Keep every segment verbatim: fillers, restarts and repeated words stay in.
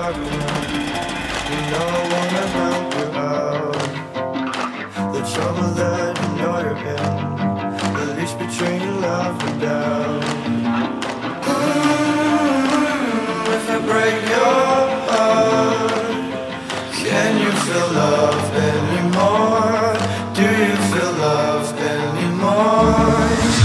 happening. You know I wanna help you out. The trouble that you know you're in, the leash between love and doubt. Ooh, if I break your heart, can you feel love anymore? Do you feel love anymore?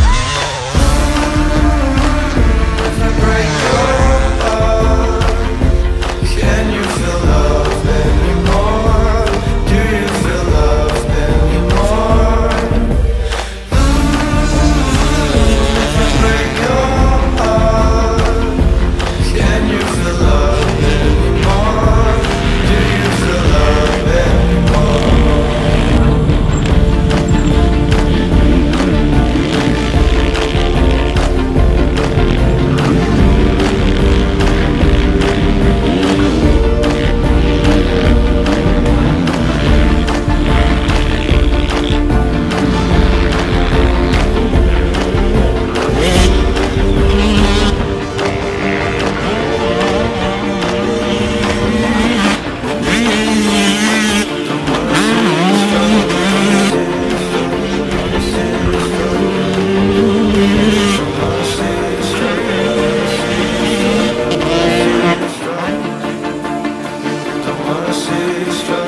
If I break your heart, can you feel love anymore? Do you feel love anymore? If I break your heart, can you feel love anymore? Do you feel love anymore? Don't wanna see you struggle.